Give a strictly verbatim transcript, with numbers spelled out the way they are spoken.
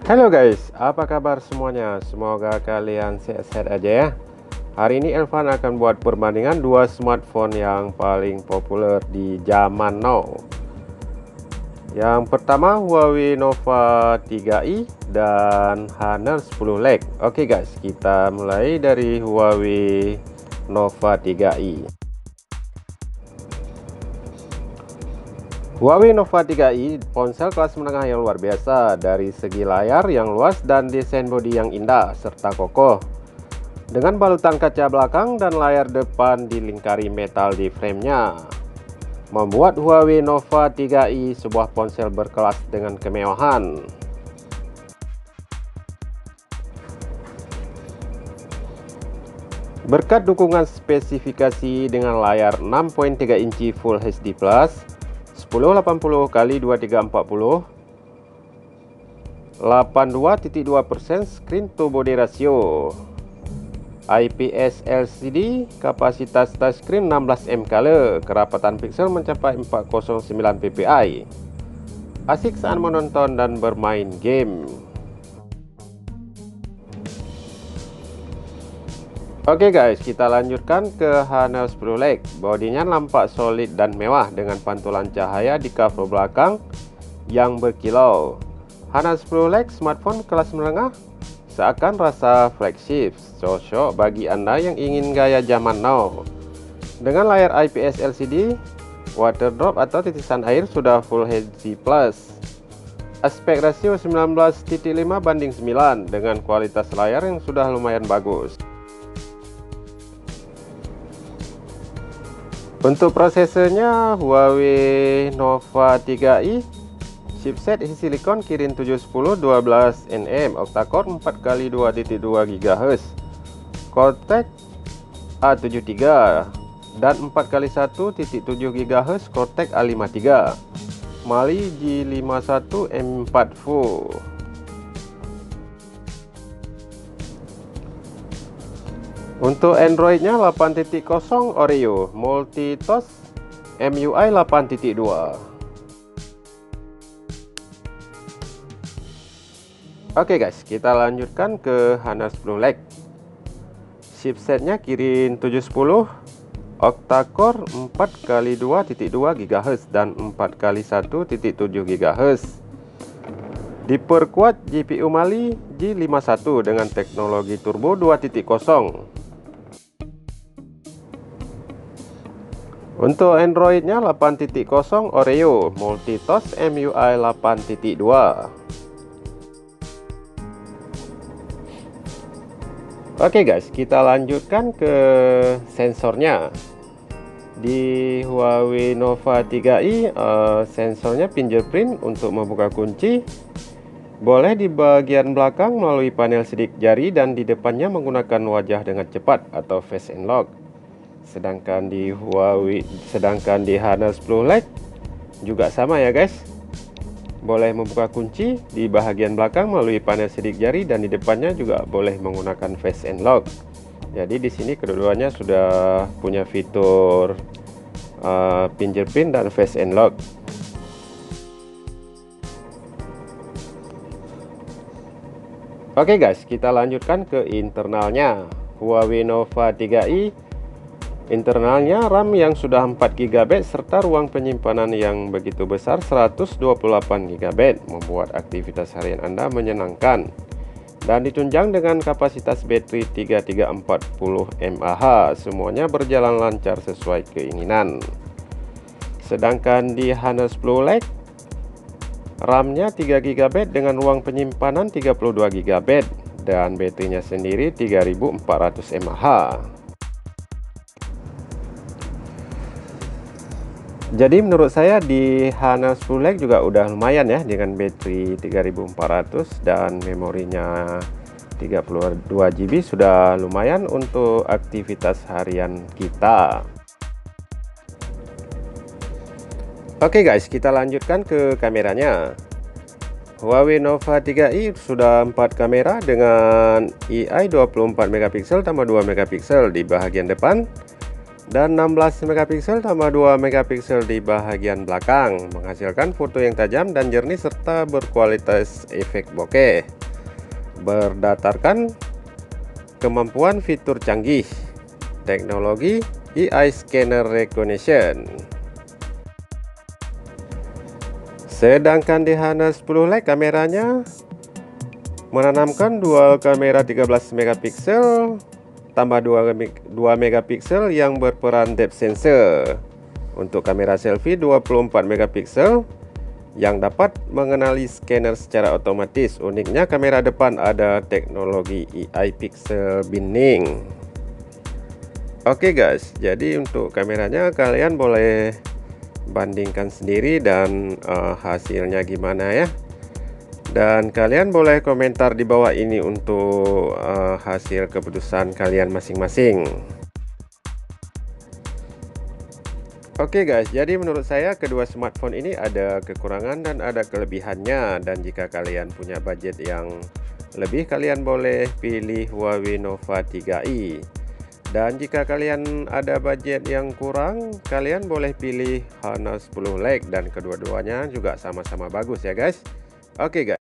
Halo guys, apa kabar semuanya? Semoga kalian sehat-sehat aja ya. Hari ini Elvan akan buat perbandingan dua smartphone yang paling populer di zaman now. Yang pertama Huawei Nova tiga i dan Honor sepuluh Lite. Oke guys, kita mulai dari Huawei Nova tiga i. Huawei Nova tiga i ponsel kelas menengah yang luar biasa dari segi layar yang luas dan desain bodi yang indah serta kokoh. Dengan balutan kaca belakang dan layar depan dilingkari metal di framenya, membuat Huawei Nova tiga i sebuah ponsel berkelas dengan kemewahan. Berkat dukungan spesifikasi dengan layar enam koma tiga inci Full H D plus, sepuluh delapan puluh kali dua tiga empat puluh, delapan puluh dua koma dua persen screen to body ratio, I P S L C D, kapasitas touchscreen enam belas M color, kerapatan pixel mencapai empat ratus sembilan p p i, asik saat menonton dan bermain game. Oke guys, kita lanjutkan ke Honor sepuluh Lite. Bodinya nampak solid dan mewah dengan pantulan cahaya di cover belakang yang berkilau. Honor sepuluh Lite smartphone kelas menengah seakan rasa flagship, cocok bagi Anda yang ingin gaya zaman now. Dengan layar I P S L C D, water drop atau titisan air sudah Full H D plus. Aspek rasio sembilan belas koma lima banding sembilan dengan kualitas layar yang sudah lumayan bagus. Untuk prosesornya Huawei Nova tiga i, chipset silikon Kirin tujuh sepuluh dua belas nanometer, octa-core empat kali dua titik dua gigahertz, Cortex A tujuh puluh tiga dan empat kali satu titik tujuh gigahertz Cortex A lima puluh tiga, Mali G lima puluh satu M empat Full. Untuk Androidnya delapan titik nol Oreo, multi-touch M U I delapan titik dua. Oke guys, kita lanjutkan ke Honor sepuluh Lite. Chipsetnya Kirin tujuh sepuluh, octa-core empat kali dua titik dua gigahertz dan empat kali satu titik tujuh gigahertz. Diperkuat G P U Mali G lima puluh satu dengan teknologi turbo dua titik nol. Untuk Androidnya delapan titik nol Oreo, multi-touch M U I delapan titik dua. Oke guys, kita lanjutkan ke sensornya. Di Huawei Nova tiga i, uh, sensornya fingerprint untuk membuka kunci. Boleh di bagian belakang melalui panel sidik jari dan di depannya menggunakan wajah dengan cepat atau face unlock. Sedangkan di Huawei, sedangkan di Honor sepuluh Lite juga sama ya guys. Boleh membuka kunci di bagian belakang melalui panel sidik jari dan di depannya juga boleh menggunakan face unlock. Jadi di sini keduanya sudah punya fitur uh, fingerprint dan face unlock. Oke guys, kita lanjutkan ke internalnya. Huawei Nova tiga i, internalnya RAM yang sudah empat giga byte serta ruang penyimpanan yang begitu besar seratus dua puluh delapan giga byte, membuat aktivitas harian Anda menyenangkan. Dan ditunjang dengan kapasitas baterai tiga ribu tiga ratus empat puluh mAh, semuanya berjalan lancar sesuai keinginan. Sedangkan di Honor sepuluh Lite, RAM-nya tiga giga byte dengan ruang penyimpanan tiga puluh dua giga byte dan baterainya sendiri tiga ribu empat ratus mAh. Jadi menurut saya di Honor sepuluh Lite juga udah lumayan ya, dengan baterai tiga ribu empat ratus dan memorinya tiga puluh dua giga byte sudah lumayan untuk aktivitas harian kita. Oke guys, kita lanjutkan ke kameranya. Huawei Nova tiga i sudah empat kamera dengan I I dua puluh empat megapiksel tambah dua megapiksel di bagian depan dan enam belas megapiksel tambah dua megapiksel di bagian belakang, menghasilkan foto yang tajam dan jernih serta berkualitas efek bokeh. berdasarkan kemampuan fitur canggih teknologi A I Scanner Recognition. Sedangkan di H N sepuluh Lite kameranya menanamkan dual kamera tiga belas megapiksel tambah dua megapiksel yang berperan depth sensor. Untuk kamera selfie dua puluh empat megapiksel yang dapat mengenali scanner secara otomatis. Uniknya kamera depan ada teknologi A I pixel binning. Oke guys, jadi untuk kameranya kalian boleh bandingkan sendiri dan uh, hasilnya gimana ya. Dan kalian boleh komentar di bawah ini untuk uh, hasil keputusan kalian masing-masing. Oke guys, jadi menurut saya kedua smartphone ini ada kekurangan dan ada kelebihannya. Dan jika kalian punya budget yang lebih, kalian boleh pilih Huawei Nova tiga i. Dan jika kalian ada budget yang kurang, kalian boleh pilih H N sepuluh Lite, dan kedua-duanya juga sama-sama bagus ya guys. Oke guys.